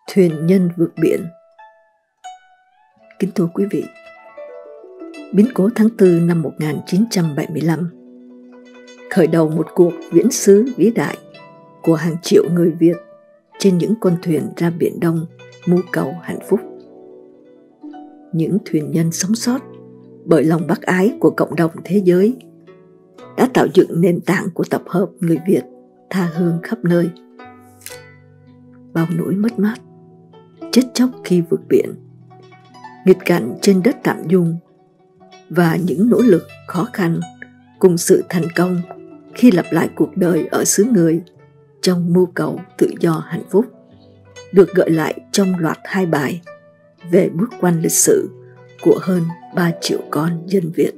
Thuyền nhân vượt biển. Kính thưa quý vị, biến cố tháng 4 năm 1975 khởi đầu một cuộc viễn xứ vĩ đại của hàng triệu người Việt trên những con thuyền ra Biển Đông mưu cầu hạnh phúc. Những thuyền nhân sống sót bởi lòng bác ái của cộng đồng thế giới đã tạo dựng nền tảng của tập hợp người Việt tha hương khắp nơi. Bao nỗi mất mát, chết chóc khi vượt biển, nghịch cảnh trên đất tạm dung và những nỗ lực khó khăn cùng sự thành công khi lặp lại cuộc đời ở xứ người trong mưu cầu tự do hạnh phúc được gợi lại trong loạt 2 bài về bước ngoặt lịch sử của hơn 3 triệu con dân Việt.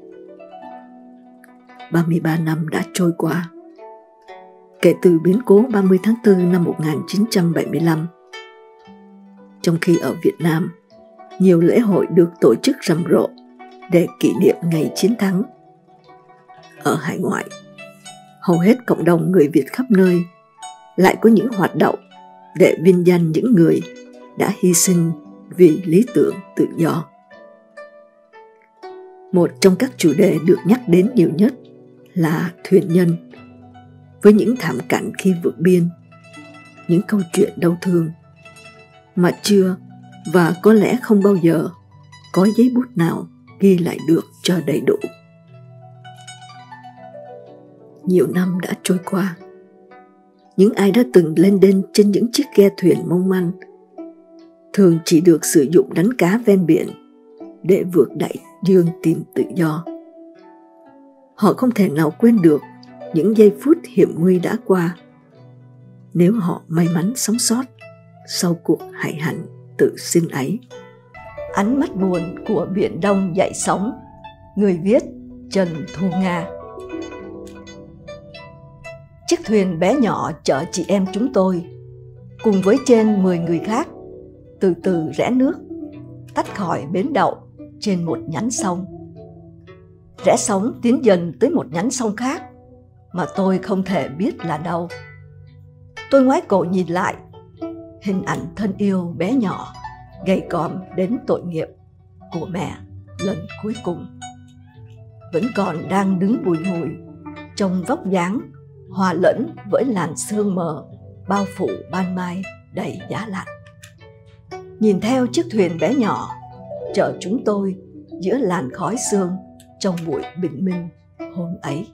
33 năm đã trôi qua kể từ biến cố 30 tháng 4 năm 1975. Trong khi ở Việt Nam, nhiều lễ hội được tổ chức rầm rộ để kỷ niệm ngày chiến thắng. Ở hải ngoại, hầu hết cộng đồng người Việt khắp nơi lại có những hoạt động để vinh danh những người đã hy sinh vì lý tưởng tự do. Một trong các chủ đề được nhắc đến nhiều nhất là thuyền nhân, với những thảm cảnh khi vượt biên, những câu chuyện đau thương mà chưa và có lẽ không bao giờ có giấy bút nào ghi lại được cho đầy đủ. Nhiều năm đã trôi qua, những ai đã từng lên đên trên những chiếc ghe thuyền mong manh thường chỉ được sử dụng đánh cá ven biển để vượt đại dương tìm tự do. Họ không thể nào quên được những giây phút hiểm nguy đã qua nếu họ may mắn sống sót sau cuộc hải hành tự sinh ấy. Ánh mắt buồn của Biển Đông dậy sóng. Người viết Trần Thu Nga. Chiếc thuyền bé nhỏ chở chị em chúng tôi cùng với trên 10 người khác từ từ rẽ nước, tách khỏi bến đậu trên một nhánh sông. Rẽ sóng tiến dần tới một nhánh sông khác mà tôi không thể biết là đâu. Tôi ngoái cổ nhìn lại, hình ảnh thân yêu bé nhỏ, gầy còm đến tội nghiệp của mẹ lần cuối cùng vẫn còn đang đứng bùi ngùi trong vóc dáng hòa lẫn với làn sương mờ bao phủ ban mai đầy giá lạnh. Nhìn theo chiếc thuyền bé nhỏ chở chúng tôi giữa làn khói sương trong buổi bình minh hôm ấy,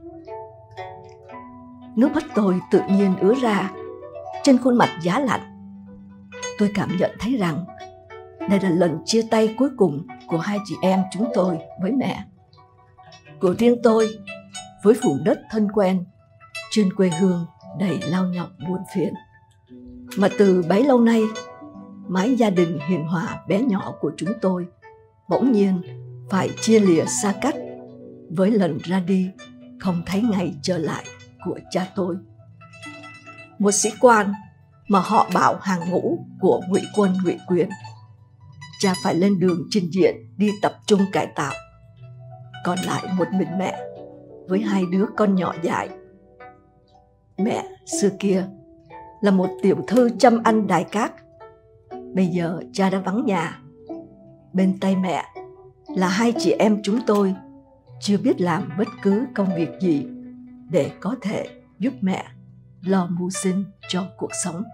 nước mắt tôi tự nhiên ứa ra trên khuôn mặt giá lạnh. Tôi cảm nhận thấy rằng đây là lần chia tay cuối cùng của hai chị em chúng tôi với mẹ, của riêng tôi với vùng đất thân quen trên quê hương đầy lao nhọc buồn phiền mà từ bấy lâu nay mái gia đình hiền hòa bé nhỏ của chúng tôi bỗng nhiên phải chia lìa xa cách với lần ra đi không thấy ngày trở lại của cha tôi, một sĩ quan mà họ bảo hàng ngũ của ngụy quân ngụy Quyền. Cha phải lên đường trình diện đi tập trung cải tạo, còn lại một mình mẹ với 2 đứa con nhỏ dại. Mẹ xưa kia là một tiểu thư chăm ăn đài cát. Bây giờ cha đã vắng nhà. Bên tay mẹ là 2 chị em chúng tôi chưa biết làm bất cứ công việc gì để có thể giúp mẹ lo mưu sinh cho cuộc sống.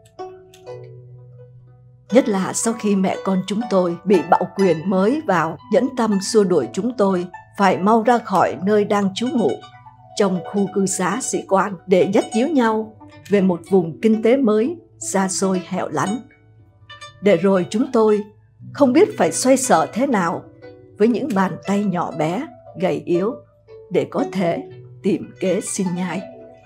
Nhất là sau khi mẹ con chúng tôi bị bạo quyền mới vào nhẫn tâm xua đuổi chúng tôi phải mau ra khỏi nơi đang trú ngụ trong khu cư xá sĩ quan để dắt díu nhau về một vùng kinh tế mới xa xôi hẻo lánh. Để rồi chúng tôi không biết phải xoay sở thế nào với những bàn tay nhỏ bé, gầy yếu để có thể tìm kế sinh nhai.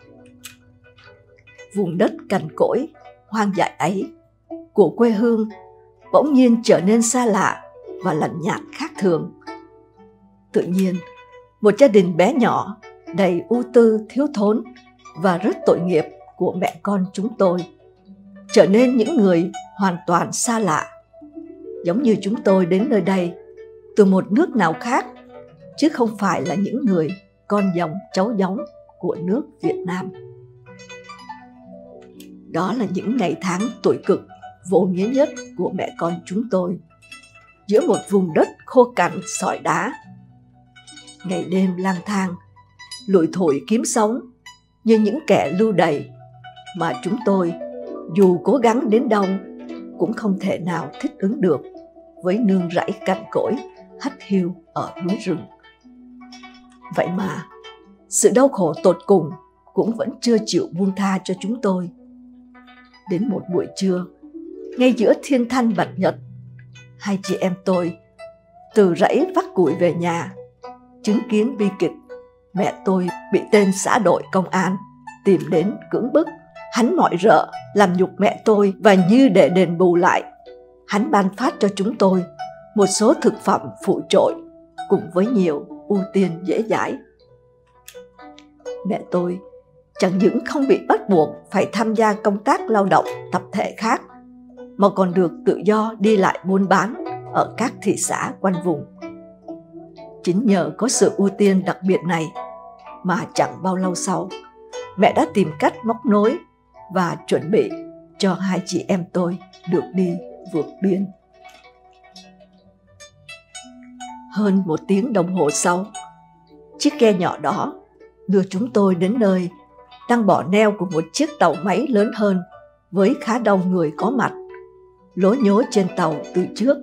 Vùng đất cằn cỗi, hoang dại ấy của quê hương bỗng nhiên trở nên xa lạ và lạnh nhạt khác thường. Tự nhiên, một gia đình bé nhỏ đầy ưu tư, thiếu thốn và rất tội nghiệp của mẹ con chúng tôi trở nên những người hoàn toàn xa lạ, giống như chúng tôi đến nơi đây từ một nước nào khác chứ không phải là những người con dòng cháu giống của nước Việt Nam. Đó là những ngày tháng tuổi cực vô nghĩa nhất của mẹ con chúng tôi, giữa một vùng đất khô cằn sỏi đá. Ngày đêm lang thang, lủi thủi kiếm sống như những kẻ lưu đày mà chúng tôi, dù cố gắng đến đâu, cũng không thể nào thích ứng được với nương rẫy cằn cỗi hắt hiu ở núi rừng. Vậy mà, sự đau khổ tột cùng cũng vẫn chưa chịu buông tha cho chúng tôi. Đến một buổi trưa, ngay giữa thiên thanh bạch nhật, hai chị em tôi từ rẫy vác củi về nhà, chứng kiến bi kịch mẹ tôi bị tên xã đội công an tìm đến cưỡng bức. Hắn mọi rợ làm nhục mẹ tôi, và như để đền bù lại, hắn ban phát cho chúng tôi một số thực phẩm phụ trội cùng với nhiều ưu tiên dễ dãi. Mẹ tôi chẳng những không bị bắt buộc phải tham gia công tác lao động tập thể khác, mà còn được tự do đi lại buôn bán ở các thị xã quanh vùng. Chính nhờ có sự ưu tiên đặc biệt này mà chẳng bao lâu sau, mẹ đã tìm cách móc nối và chuẩn bị cho hai chị em tôi được đi vượt biên. Hơn 1 tiếng đồng hồ sau, chiếc ghe nhỏ đó đưa chúng tôi đến nơi đang bỏ neo của một chiếc tàu máy lớn hơn với khá đông người có mặt, lố nhố trên tàu từ trước.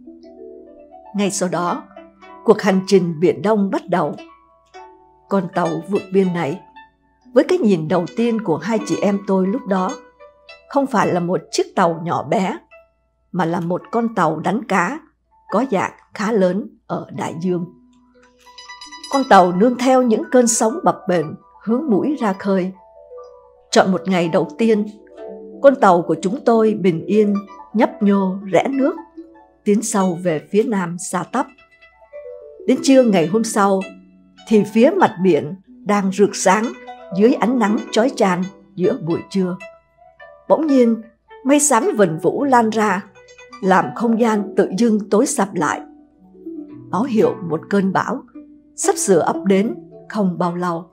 Ngay sau đó, cuộc hành trình Biển Đông bắt đầu. Con tàu vượt biên này, với cái nhìn đầu tiên của hai chị em tôi lúc đó, không phải là một chiếc tàu nhỏ bé, mà là một con tàu đánh cá có dạng khá lớn ở đại dương. Con tàu nương theo những cơn sóng bập bềnh hướng mũi ra khơi. Chọn một ngày đầu tiên, con tàu của chúng tôi bình yên nhấp nhô rẽ nước, tiến sâu về phía nam xa tắp. Đến trưa ngày hôm sau, thì phía mặt biển đang rực sáng dưới ánh nắng chói chang giữa buổi trưa. Bỗng nhiên, mây xám vần vũ lan ra, làm không gian tự dưng tối sầm lại, báo hiệu một cơn bão sắp sửa ập đến không bao lâu.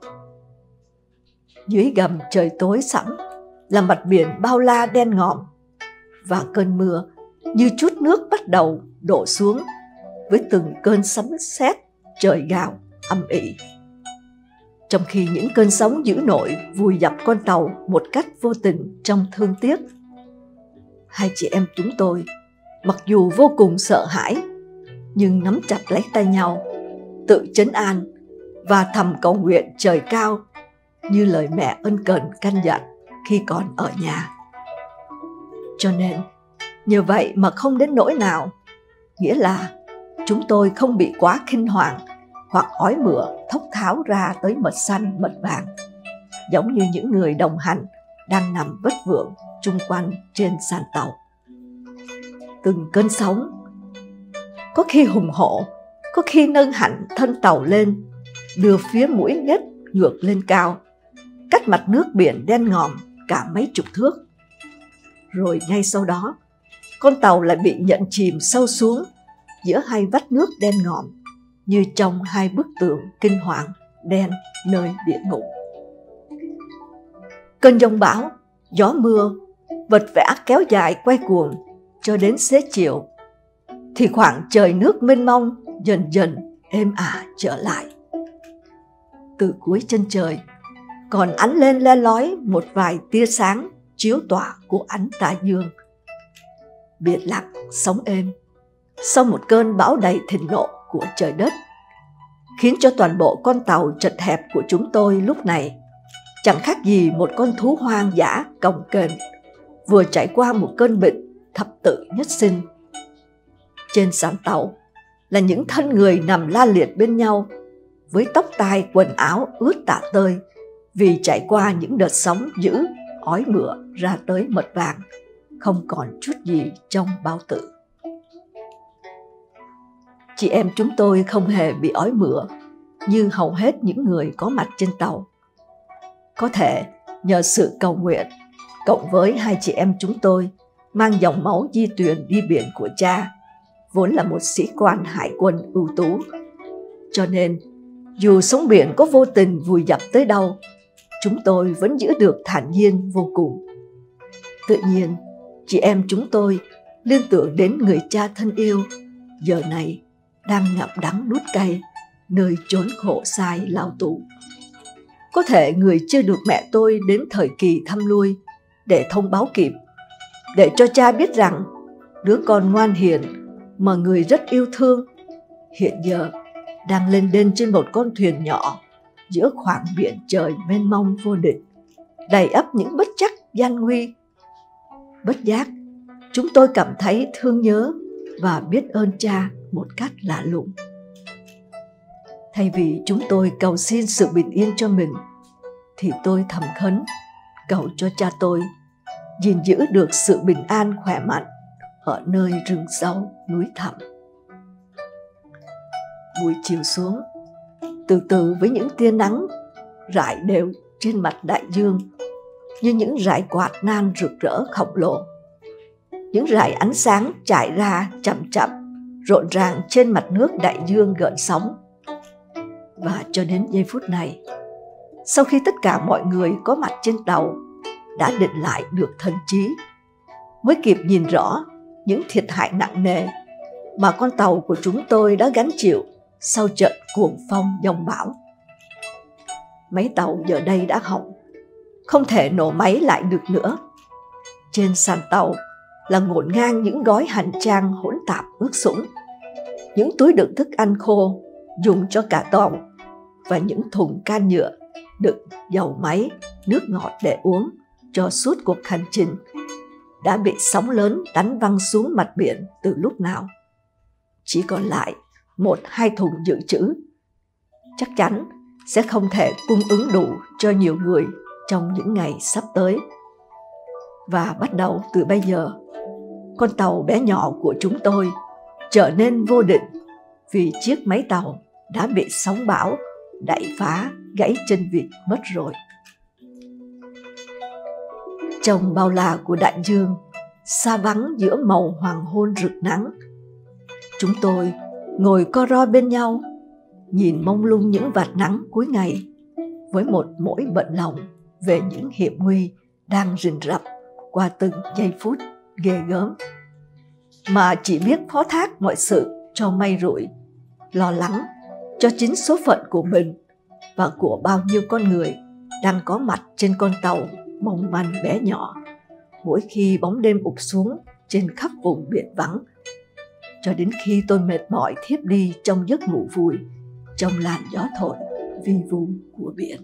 Dưới gầm trời tối sẫm là mặt biển bao la đen ngòm, và cơn mưa như chút nước bắt đầu đổ xuống với từng cơn sấm sét trời gào âm ỉ. Trong khi những cơn sóng dữ dội vùi dập con tàu một cách vô tình trong thương tiếc, hai chị em chúng tôi, mặc dù vô cùng sợ hãi, nhưng nắm chặt lấy tay nhau, tự trấn an và thầm cầu nguyện trời cao như lời mẹ ân cần căn dặn khi còn ở nhà. Cho nên, nhờ vậy mà không đến nỗi nào, nghĩa là chúng tôi không bị quá kinh hoàng hoặc ói mửa thốc tháo ra tới mật xanh mật vàng, giống như những người đồng hành đang nằm vất vưởng chung quanh trên sàn tàu. Từng cơn sóng, có khi hùng hổ, có khi nâng hẳn thân tàu lên, đưa phía mũi nhét ngược lên cao, cách mặt nước biển đen ngòm cả mấy chục thước. Rồi ngay sau đó, con tàu lại bị nhận chìm sâu xuống giữa hai vách nước đen ngòm, như trong hai bức tường kinh hoàng đen nơi địa ngục. Cơn giông bão, gió mưa, vật vã kéo dài quay cuồng cho đến xế chiều, thì khoảng trời nước mênh mông dần dần êm ả trở lại. Từ cuối chân trời còn ánh lên le lói một vài tia sáng chiếu tỏa của ánh tà dương. Biển lặng, sóng êm, sau một cơn bão đầy thịnh nộ của trời đất, khiến cho toàn bộ con tàu chật hẹp của chúng tôi lúc này chẳng khác gì một con thú hoang dã cồng kềnh vừa trải qua một cơn bệnh thập tự nhất sinh. Trên sàn tàu là những thân người nằm la liệt bên nhau, với tóc tai quần áo ướt tả tơi vì trải qua những đợt sóng dữ, ói mửa ra tới mật vàng, không còn chút gì trong bao tử. Chị em chúng tôi không hề bị ói mửa như hầu hết những người có mặt trên tàu. Có thể nhờ sự cầu nguyện, cộng với hai chị em chúng tôi mang dòng máu di truyền đi biển của cha, vốn là một sĩ quan hải quân ưu tú, cho nên dù sóng biển có vô tình vùi dập tới đâu, chúng tôi vẫn giữ được thản nhiên vô cùng. Tự nhiên, chị em chúng tôi liên tưởng đến người cha thân yêu, giờ này đang ngậm đắng nuốt cay nơi chốn khổ sai lao tù. Có thể người chưa được mẹ tôi đến thời kỳ thăm nuôi để thông báo kịp, để cho cha biết rằng đứa con ngoan hiền mà người rất yêu thương hiện giờ đang lên đên trên một con thuyền nhỏ giữa khoảng biển trời mênh mông vô định, đầy ắp những bất trắc gian nguy. Bất giác, chúng tôi cảm thấy thương nhớ và biết ơn cha một cách lạ lùng. Thay vì chúng tôi cầu xin sự bình yên cho mình, thì tôi thầm khấn cầu cho cha tôi gìn giữ được sự bình an khỏe mạnh ở nơi rừng sâu núi thẳm. Buổi chiều xuống, từ từ với những tia nắng rải đều trên mặt đại dương như những rải quạt nan rực rỡ khổng lồ. Những rải ánh sáng trải ra chậm chậm, rộn ràng trên mặt nước đại dương gợn sóng. Và cho đến giây phút này, sau khi tất cả mọi người có mặt trên tàu đã định lại được thần trí, mới kịp nhìn rõ những thiệt hại nặng nề mà con tàu của chúng tôi đã gánh chịu sau trận cuồng phong giông bão. Máy tàu giờ đây đã hỏng, không thể nổ máy lại được nữa. Trên sàn tàu là ngổn ngang những gói hành trang hỗn tạp ướt sũng, những túi đựng thức ăn khô dùng cho cả tàu và những thùng can nhựa đựng dầu máy, nước ngọt để uống cho suốt cuộc hành trình đã bị sóng lớn đánh văng xuống mặt biển từ lúc nào. Chỉ còn lại 1-2 thùng dự trữ, chắc chắn sẽ không thể cung ứng đủ cho nhiều người trong những ngày sắp tới. Và bắt đầu từ bây giờ, con tàu bé nhỏ của chúng tôi trở nên vô định vì chiếc máy tàu đã bị sóng bão đẩy phá gãy chân vịt mất rồi. Trong bao la của đại dương, xa vắng giữa màu hoàng hôn rực nắng, chúng tôi ngồi co ro bên nhau, nhìn mông lung những vạt nắng cuối ngày, với một mỗi bận lòng về những hiểm nguy đang rình rập qua từng giây phút ghê gớm, mà chỉ biết phó thác mọi sự cho may rủi, lo lắng cho chính số phận của mình và của bao nhiêu con người đang có mặt trên con tàu mong manh bé nhỏ, mỗi khi bóng đêm ụp xuống trên khắp vùng biển vắng, cho đến khi tôi mệt mỏi thiếp đi trong giấc ngủ vùi trong làn gió thổi vi vu của biển.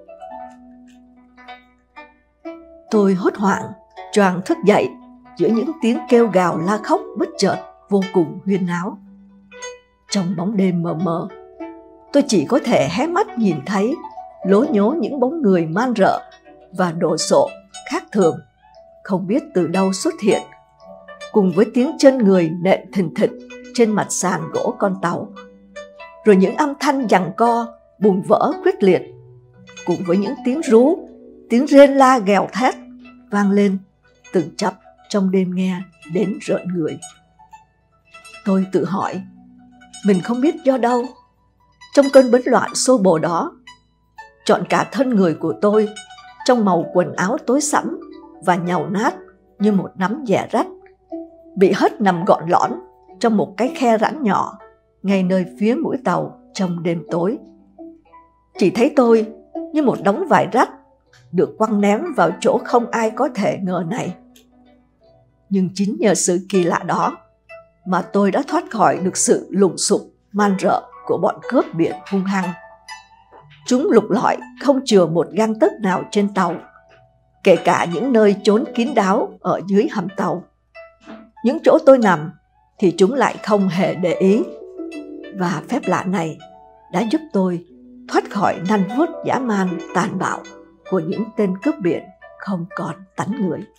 Tôi hốt hoảng choàng thức dậy giữa những tiếng kêu gào la khóc bất chợt vô cùng huyên náo. Trong bóng đêm mờ mờ, tôi chỉ có thể hé mắt nhìn thấy lố nhố những bóng người man rợ và đồ sộ khác thường, không biết từ đâu xuất hiện, cùng với tiếng chân người nện thình thịch trên mặt sàn gỗ con tàu, rồi những âm thanh giằng co bùng vỡ quyết liệt, cùng với những tiếng rú, tiếng rên la gào thét vang lên từng chập trong đêm nghe đến rợn người. Tôi tự hỏi, mình không biết do đâu, trong cơn bấn loạn xô bồ đó, trọn cả thân người của tôi trong màu quần áo tối sẫm và nhàu nát như một nắm dẻ rách, bị hất nằm gọn lõn trong một cái khe rãnh nhỏ ngay nơi phía mũi tàu trong đêm tối. Chỉ thấy tôi như một đống vải rách được quăng ném vào chỗ không ai có thể ngờ này. Nhưng chính nhờ sự kỳ lạ đó mà tôi đã thoát khỏi được sự lùng sục man rợ của bọn cướp biển hung hăng. Chúng lục lọi không chừa một gang tấc nào trên tàu, kể cả những nơi trốn kín đáo ở dưới hầm tàu. Những chỗ tôi nằm thì chúng lại không hề để ý. Và phép lạ này đã giúp tôi thoát khỏi nanh vuốt dã man tàn bạo của những tên cướp biển không còn tánh người.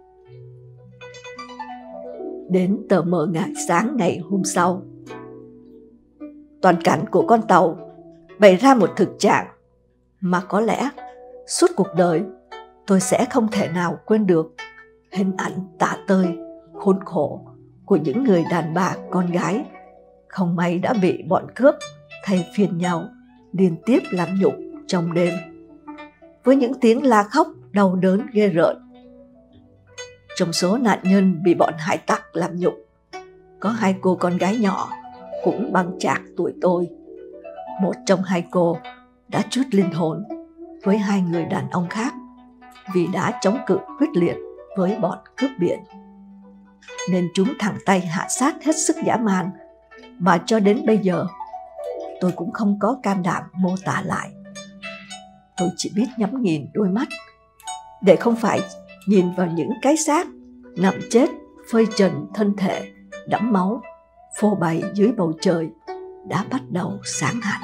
Đến tờ mờ ngả sáng ngày hôm sau, toàn cảnh của con tàu bày ra một thực trạng mà có lẽ suốt cuộc đời tôi sẽ không thể nào quên được. Hình ảnh tả tơi, khốn khổ của những người đàn bà con gái không may đã bị bọn cướp thay phiên nhau liên tiếp làm nhục trong đêm, với những tiếng la khóc đau đớn ghê rợn. trong số nạn nhân bị bọn hải tặc làm nhục, có 2 cô con gái nhỏ cũng bằng chạc tuổi tôi. Một trong 2 cô đã trút linh hồn với 2 người đàn ông khác vì đã chống cự quyết liệt với bọn cướp biển, nên chúng thẳng tay hạ sát hết sức dã man mà cho đến bây giờ tôi cũng không có can đảm mô tả lại. Tôi chỉ biết nhắm nghiền đôi mắt để không phải nhìn vào những cái xác nằm chết phơi trần thân thể đẫm máu phô bày dưới bầu trời đã bắt đầu sáng hẳn.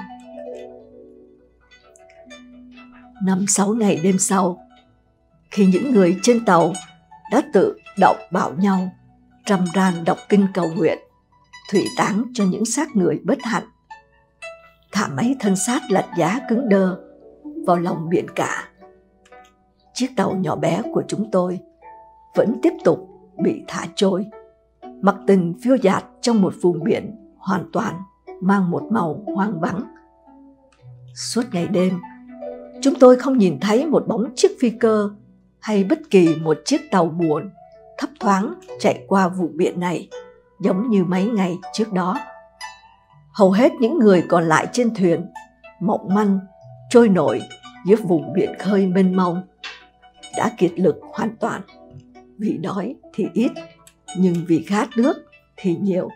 5-6 ngày đêm sau, khi những người trên tàu đã tự động bảo nhau răm ran đọc kinh cầu nguyện thủy táng cho những xác người bất hạnh, thả mấy thân xác lạnh giá cứng đơ vào lòng biển cả, chiếc tàu nhỏ bé của chúng tôi vẫn tiếp tục bị thả trôi, mặc tình phiêu dạt trong một vùng biển hoàn toàn mang một màu hoang vắng. Suốt ngày đêm, chúng tôi không nhìn thấy một bóng chiếc phi cơ hay bất kỳ một chiếc tàu buồn thấp thoáng chạy qua vùng biển này giống như mấy ngày trước đó. Hầu hết những người còn lại trên thuyền mộng manh trôi nổi dưới vùng biển khơi mênh mông đã kiệt lực hoàn toàn, vì đói thì ít nhưng vì khát nước thì nhiều.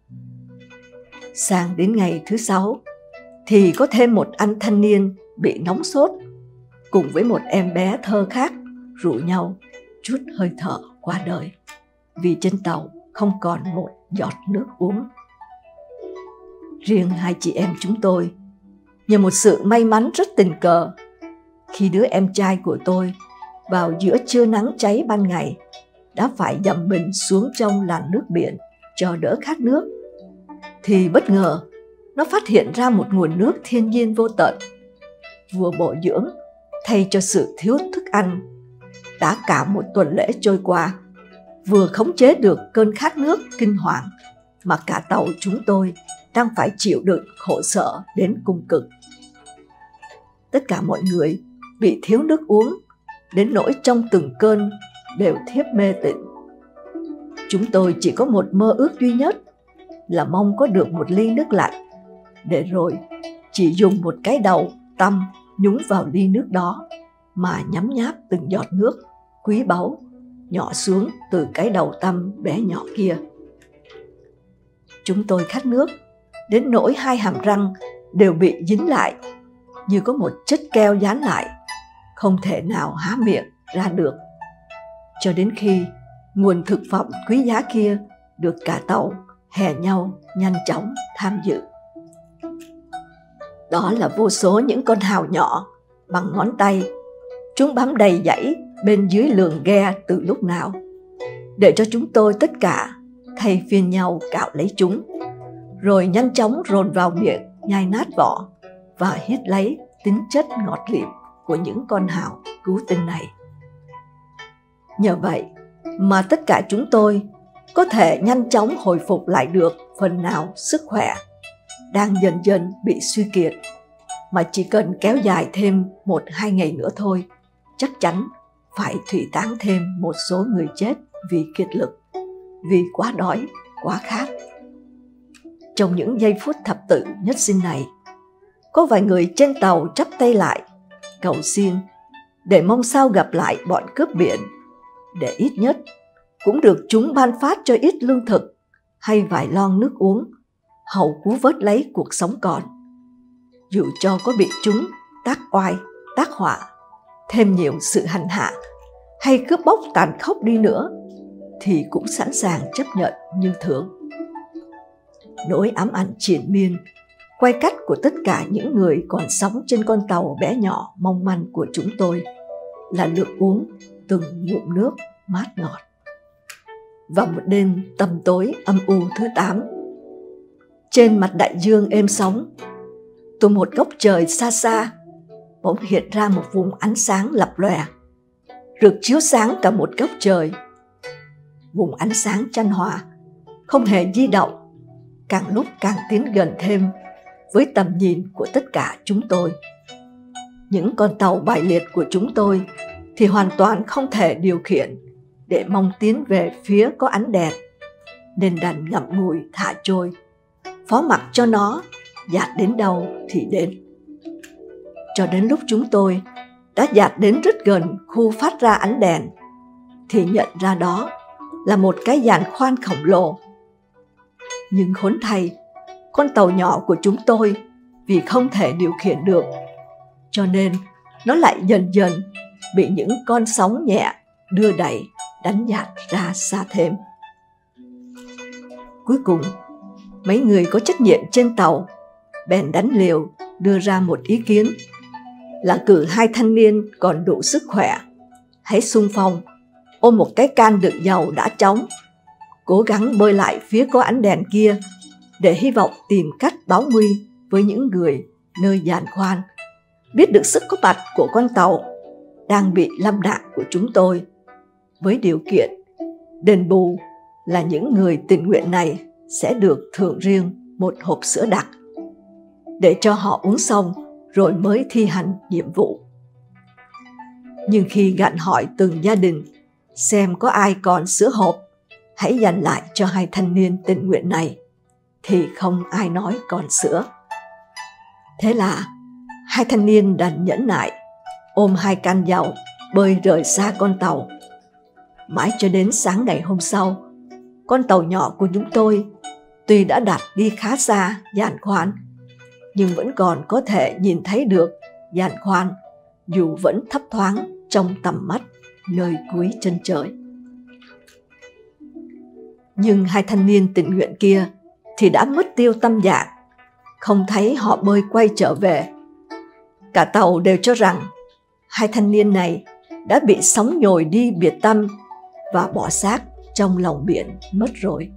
Sang đến ngày thứ 6 thì có thêm một anh thanh niên bị nóng sốt cùng với một em bé thơ khác rủ nhau chút hơi thở qua đời vì trên tàu không còn một giọt nước uống. Riêng 2 chị em chúng tôi, nhờ một sự may mắn rất tình cờ, khi đứa em trai của tôi vào giữa trưa nắng cháy ban ngày đã phải dầm mình xuống trong làn nước biển cho đỡ khát nước, thì bất ngờ nó phát hiện ra một nguồn nước thiên nhiên vô tận, vừa bổ dưỡng thay cho sự thiếu thức ăn. Đã cả một tuần lễ trôi qua, vừa khống chế được cơn khát nước kinh hoàng mà cả tàu chúng tôi đang phải chịu đựng khổ sở đến cùng cực. Tất cả mọi người bị thiếu nước uống đến nỗi trong từng cơn đều thiếp mê tịnh. Chúng tôi chỉ có một mơ ước duy nhất là mong có được một ly nước lạnh, để rồi chỉ dùng một cái đầu tăm nhúng vào ly nước đó mà nhấm nháp từng giọt nước quý báu nhỏ xuống từ cái đầu tăm bé nhỏ kia. Chúng tôi khát nước đến nỗi 2 hàm răng đều bị dính lại như có một chất keo dán lại, không thể nào há miệng ra được, cho đến khi nguồn thực phẩm quý giá kia được cả tàu hè nhau nhanh chóng tham dự. Đó là vô số những con hào nhỏ bằng ngón tay, chúng bám đầy dãy bên dưới lường ghe từ lúc nào, để cho chúng tôi tất cả thay phiên nhau cạo lấy chúng, rồi nhanh chóng rồn vào miệng nhai nát vỏ và hít lấy tính chất ngọt lịm của những con hào cứu tinh này. Nhờ vậy mà tất cả chúng tôi có thể nhanh chóng hồi phục lại được phần nào sức khỏe đang dần dần bị suy kiệt, mà chỉ cần kéo dài thêm 1-2 ngày nữa thôi, chắc chắn phải thủy táng thêm một số người chết vì kiệt lực, vì quá đói, quá khát. Trong những giây phút thập tử nhất sinh này, có vài người trên tàu chắp tay lại, cầu xin để mong sao gặp lại bọn cướp biển, để ít nhất cũng được chúng ban phát cho ít lương thực hay vài lon nước uống, hầu cứu vớt lấy cuộc sống còn. Dù cho có bị chúng tác oai, tác họa, thêm nhiều sự hành hạ hay cướp bóc tàn khốc đi nữa, thì cũng sẵn sàng chấp nhận như thường. Nỗi ám ảnh triền miên quay cắt của tất cả những người còn sống trên con tàu bé nhỏ mong manh của chúng tôi là lượng uống từng ngụm nước mát ngọt. Vào một đêm tăm tối âm u thứ 8, trên mặt đại dương êm sóng, từ một góc trời xa xa bỗng hiện ra một vùng ánh sáng lập lòe, rực chiếu sáng cả một góc trời. Vùng ánh sáng chan hòa, không hề di động, càng lúc càng tiến gần thêm với tầm nhìn của tất cả chúng tôi. Những con tàu bại liệt của chúng tôi thì hoàn toàn không thể điều khiển, để mong tiến về phía có ánh đèn, nên đành ngậm ngùi thả trôi, phó mặc cho nó dạt đến đâu thì đến. Cho đến lúc chúng tôi đã dạt đến rất gần khu phát ra ánh đèn thì nhận ra đó là một cái giàn khoan khổng lồ. Nhưng khốn thay, con tàu nhỏ của chúng tôi vì không thể điều khiển được, cho nên nó lại dần dần bị những con sóng nhẹ đưa đẩy đánh dạt ra xa thêm. Cuối cùng, mấy người có trách nhiệm trên tàu bèn đánh liều đưa ra một ý kiến là cử 2 thanh niên còn đủ sức khỏe hãy xung phong ôm một cái can đựng dầu đã trống, cố gắng bơi lại phía có ánh đèn kia để hy vọng tìm cách báo nguy với những người nơi giàn khoan biết được sức có mặt của con tàu đang bị lâm nạn của chúng tôi, với điều kiện đền bù là những người tình nguyện này sẽ được thưởng riêng một hộp sữa đặc để cho họ uống xong rồi mới thi hành nhiệm vụ. Nhưng khi gạn hỏi từng gia đình xem có ai còn sữa hộp hãy dành lại cho 2 thanh niên tình nguyện này thì không ai nói còn sữa. Thế là 2 thanh niên đành nhẫn nại ôm 2 can dầu bơi rời xa con tàu. Mãi cho đến sáng ngày hôm sau, con tàu nhỏ của chúng tôi tuy đã đặt đi khá xa giàn khoan nhưng vẫn còn có thể nhìn thấy được giàn khoan dù vẫn thấp thoáng trong tầm mắt nơi cuối chân trời. Nhưng 2 thanh niên tình nguyện kia thì đã mất tiêu tâm trạng, không thấy họ bơi quay trở về. Cả tàu đều cho rằng 2 thanh niên này đã bị sóng nhồi đi biệt tâm và bỏ xác trong lòng biển mất rồi.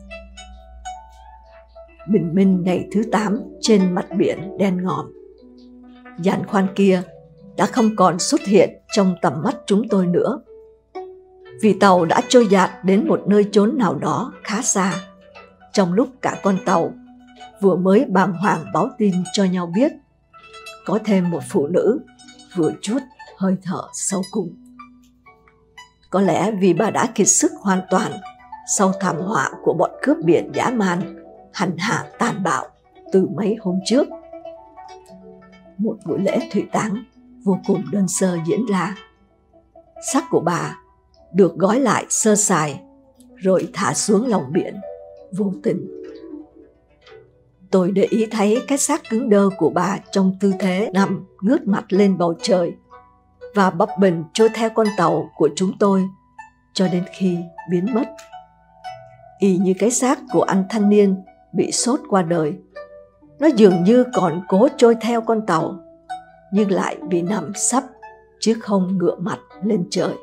Bình minh ngày thứ 8 trên mặt biển đen ngòm, giàn khoan kia đã không còn xuất hiện trong tầm mắt chúng tôi nữa, vì tàu đã trôi dạt đến một nơi chốn nào đó khá xa, trong lúc cả con tàu vừa mới bàng hoàng báo tin cho nhau biết có thêm một phụ nữ vừa chút hơi thở sau cùng. Có lẽ vì bà đã kiệt sức hoàn toàn sau thảm họa của bọn cướp biển dã man hành hạ tàn bạo từ mấy hôm trước. Một buổi lễ thủy táng vô cùng đơn sơ diễn ra. Xác của bà được gói lại sơ sài rồi thả xuống lòng biển vô tình. Tôi để ý thấy cái xác cứng đơ của bà trong tư thế nằm ngước mặt lên bầu trời và bập bềnh trôi theo con tàu của chúng tôi cho đến khi biến mất. Y như cái xác của anh thanh niên bị sốt qua đời, nó dường như còn cố trôi theo con tàu nhưng lại bị nằm sấp chứ không ngửa mặt lên trời.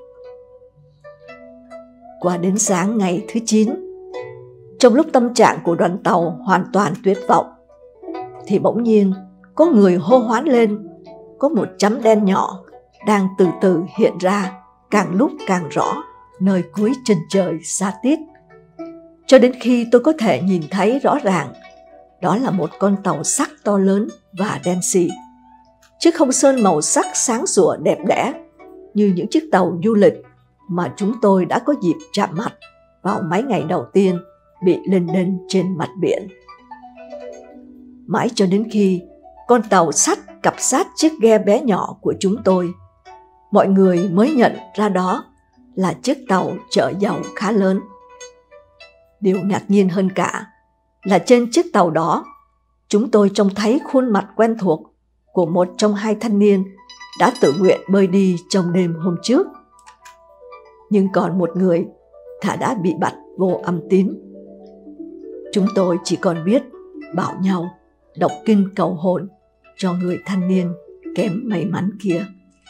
Qua đến sáng ngày thứ 9, trong lúc tâm trạng của đoàn tàu hoàn toàn tuyệt vọng thì bỗng nhiên có người hô hoán lên có một chấm đen nhỏ đang từ từ hiện ra càng lúc càng rõ nơi cuối chân trời xa tít, cho đến khi tôi có thể nhìn thấy rõ ràng đó là một con tàu sắt to lớn và đen xì, chứ không sơn màu sắc sáng sủa đẹp đẽ như những chiếc tàu du lịch mà chúng tôi đã có dịp chạm mặt vào mấy ngày đầu tiên bị lên đên trên mặt biển. Mãi cho đến khi con tàu sắt cặp sát chiếc ghe bé nhỏ của chúng tôi, mọi người mới nhận ra đó là chiếc tàu chở dầu khá lớn. Điều ngạc nhiên hơn cả là trên chiếc tàu đó, chúng tôi trông thấy khuôn mặt quen thuộc của một trong 2 thanh niên đã tự nguyện bơi đi trong đêm hôm trước. Nhưng còn một người đã bị bắt vô âm tín. Chúng tôi chỉ còn biết bảo nhau đọc kinh cầu hồn cho người thanh niên kém may mắn kia.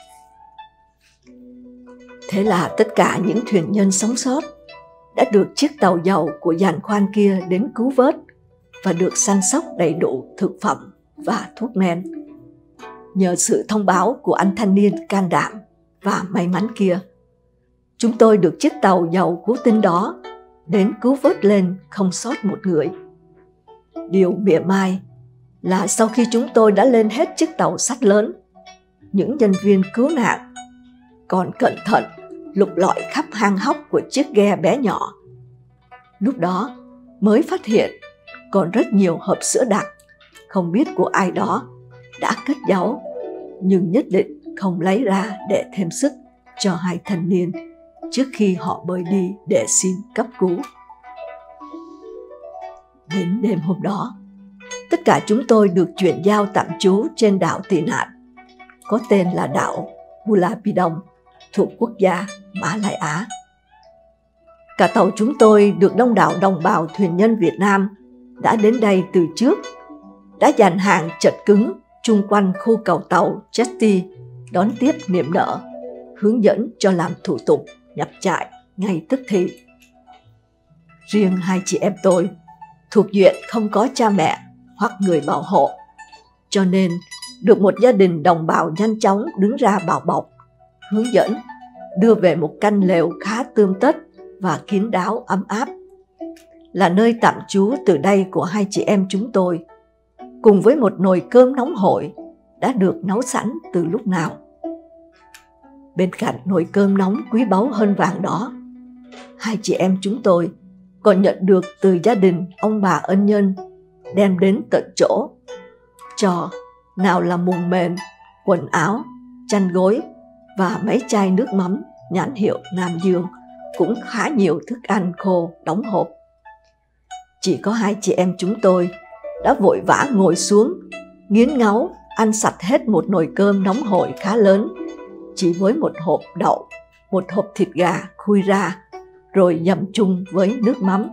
Thế là tất cả những thuyền nhân sống sót đã được chiếc tàu dầu của giàn khoan kia đến cứu vớt và được săn sóc đầy đủ thực phẩm và thuốc men. Nhờ sự thông báo của anh thanh niên can đảm và may mắn kia, chúng tôi được chiếc tàu dầu cứu tinh đó đến cứu vớt lên không sót một người. Điều mỉa mai là sau khi chúng tôi đã lên hết chiếc tàu sắt lớn, những nhân viên cứu nạn còn cẩn thận lục lọi khắp hang hốc của chiếc ghe bé nhỏ. Lúc đó mới phát hiện còn rất nhiều hộp sữa đặc không biết của ai đó đã cất giấu, nhưng nhất định không lấy ra để thêm sức cho hai thanh niên trước khi họ bơi đi để xin cấp cứu. Đến đêm hôm đó, tất cả chúng tôi được chuyển giao tạm trú trên đảo tị nạn có tên là đảo Pulau Pidong thuộc quốc gia Mã Lai Á. Cả tàu chúng tôi được đông đảo đồng bào thuyền nhân Việt Nam đã đến đây từ trước, đã dàn hàng chật cứng chung quanh khu cầu tàu Jetty đón tiếp niềm nở, hướng dẫn cho làm thủ tục nhập trại ngay tức thì. Riêng hai chị em tôi thuộc diện không có cha mẹ hoặc người bảo hộ, cho nên được một gia đình đồng bào nhanh chóng đứng ra bảo bọc, hướng dẫn, đưa về một căn lều khá tươm tất và kín đáo ấm áp, là nơi tạm trú từ đây của hai chị em chúng tôi, cùng với một nồi cơm nóng hổi đã được nấu sẵn từ lúc nào. Bên cạnh nồi cơm nóng quý báu hơn vàng đó, hai chị em chúng tôi còn nhận được từ gia đình ông bà ân nhân đem đến tận chỗ cho nào là mùng mền, quần áo, chăn gối và mấy chai nước mắm nhãn hiệu Nam Dương, cũng khá nhiều thức ăn khô đóng hộp. Chỉ có hai chị em chúng tôi đã vội vã ngồi xuống, nghiến ngấu ăn sạch hết một nồi cơm nóng hổi khá lớn, chỉ với một hộp đậu, một hộp thịt gà khui ra, rồi nhâm chung với nước mắm.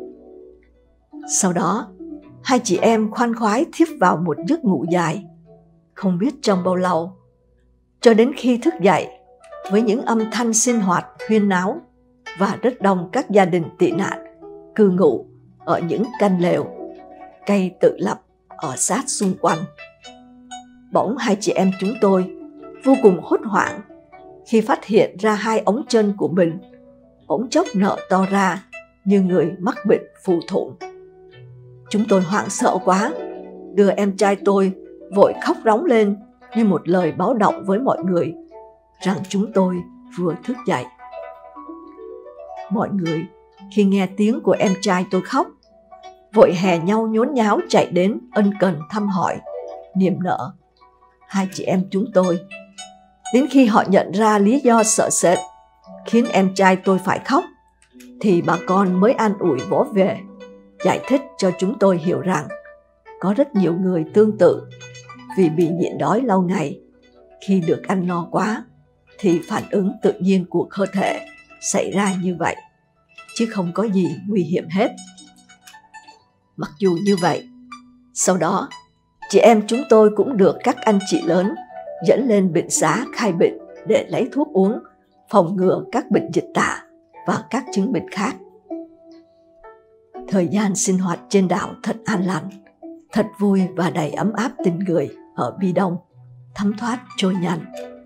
Sau đó, hai chị em khoan khoái thiếp vào một giấc ngủ dài, không biết trong bao lâu, cho đến khi thức dậy với những âm thanh sinh hoạt huyên náo và rất đông các gia đình tị nạn cư ngụ ở những căn lều, cây tự lập ở sát xung quanh. Bỗng hai chị em chúng tôi vô cùng hốt hoảng khi phát hiện ra hai ống chân của mình bỗng chốc nở to ra như người mắc bệnh phù thủng. Chúng tôi hoảng sợ quá, đưa em trai tôi vội khóc rống lên như một lời báo động với mọi người rằng chúng tôi vừa thức dậy. Mọi người khi nghe tiếng của em trai tôi khóc, vội hè nhau nhốn nháo chạy đến ân cần thăm hỏi, niềm nở hai chị em chúng tôi. Đến khi họ nhận ra lý do sợ sệt khiến em trai tôi phải khóc, thì bà con mới an ủi vỗ về, giải thích cho chúng tôi hiểu rằng có rất nhiều người tương tự, vì bị nhịn đói lâu ngày, khi được ăn no quá thì phản ứng tự nhiên của cơ thể xảy ra như vậy, chứ không có gì nguy hiểm hết. Mặc dù như vậy, sau đó chị em chúng tôi cũng được các anh chị lớn dẫn lên bệnh xá khai bệnh để lấy thuốc uống, phòng ngừa các bệnh dịch tả và các chứng bệnh khác. Thời gian sinh hoạt trên đảo thật an lành, thật vui và đầy ấm áp tình người ở Pidong, thấm thoát trôi nhanh.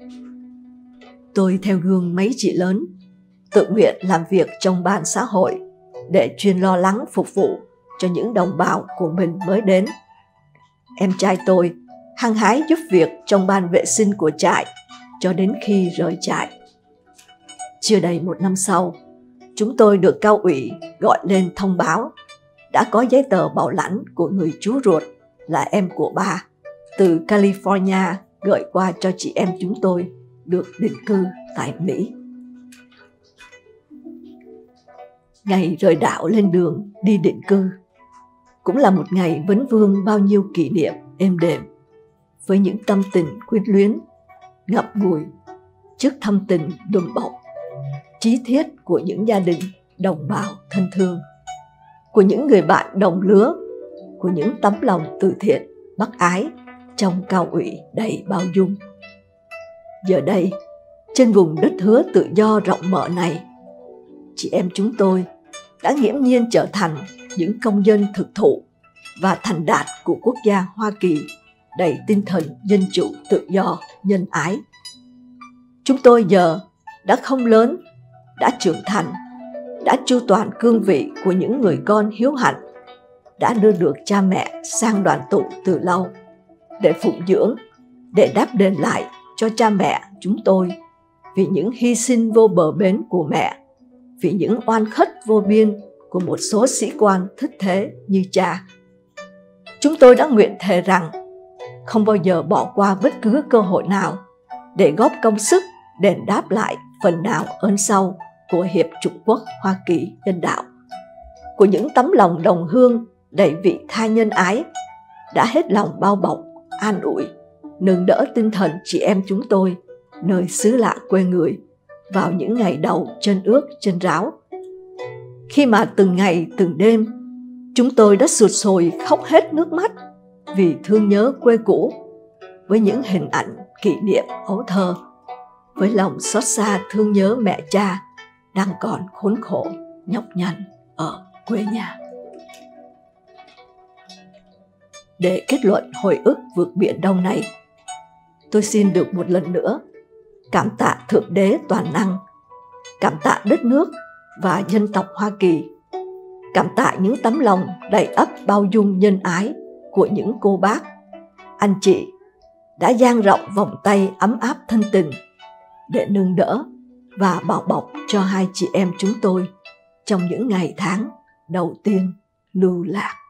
Tôi theo gương mấy chị lớn, tự nguyện làm việc trong ban xã hội để chuyên lo lắng phục vụ cho những đồng bào của mình mới đến. Em trai tôi hăng hái giúp việc trong ban vệ sinh của trại cho đến khi rời trại. Chưa đầy một năm sau, chúng tôi được cao ủy gọi lên thông báo đã có giấy tờ bảo lãnh của người chú ruột là em của ba từ California gửi qua cho chị em chúng tôi được định cư tại Mỹ. Ngày rời đảo lên đường đi định cư cũng là một ngày vấn vương bao nhiêu kỷ niệm êm đềm, với những tâm tình quyến luyến, ngậm ngùi trước thâm tình đùm bọc, chí thiết của những gia đình đồng bào thân thương, của những người bạn đồng lứa, của những tấm lòng từ thiện bác ái trong cao ủy đầy bao dung. Giờ đây, trên vùng đất hứa tự do rộng mở này, chị em chúng tôi đã nghiễm nhiên trở thành những công dân thực thụ và thành đạt của quốc gia Hoa Kỳ đầy tinh thần dân chủ tự do, nhân ái. Chúng tôi giờ đã không lớn, đã trưởng thành, đã chu toàn cương vị của những người con hiếu hạnh, đã đưa được cha mẹ sang đoàn tụ từ lâu để phụng dưỡng, để đáp đền lại cho cha mẹ chúng tôi vì những hy sinh vô bờ bến của mẹ, vì những oan khuất vô biên của một số sĩ quan thất thế như cha. Chúng tôi đã nguyện thề rằng không bao giờ bỏ qua bất cứ cơ hội nào để góp công sức đền đáp lại phần nào ơn sau của Hiệp chủng quốc Hoa Kỳ nhân đạo, của những tấm lòng đồng hương đầy vị tha nhân ái đã hết lòng bao bọc, an ủi, nâng đỡ tinh thần chị em chúng tôi nơi xứ lạ quê người vào những ngày đầu chân ướt chân ráo. Khi mà từng ngày từng đêm chúng tôi đã sụt sùi khóc hết nước mắt vì thương nhớ quê cũ, với những hình ảnh kỷ niệm ấu thơ, với lòng xót xa thương nhớ mẹ cha đang còn khốn khổ nhọc nhằn ở quê nhà. Để kết luận hồi ức vượt biển Đông này, tôi xin được một lần nữa cảm tạ Thượng Đế toàn năng, cảm tạ đất nước và dân tộc Hoa Kỳ, cảm tạ những tấm lòng đầy ắp bao dung nhân ái của những cô bác, anh chị đã dang rộng vòng tay ấm áp thân tình để nâng đỡ và bảo bọc cho hai chị em chúng tôi trong những ngày tháng đầu tiên lưu lạc.